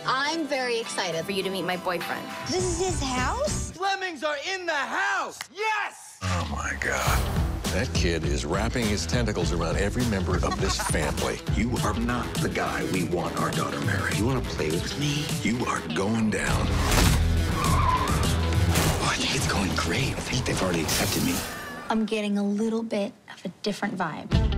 I'm very excited for you to meet my boyfriend. This is his house? Lemmings are in the house! Yes! Oh, my God. That kid is wrapping his tentacles around every member of this family. You are not the guy we want our daughter marry. You want to play with me? You are going down. Oh, I think it's going great. I think they've already accepted me. I'm getting a little bit of a different vibe.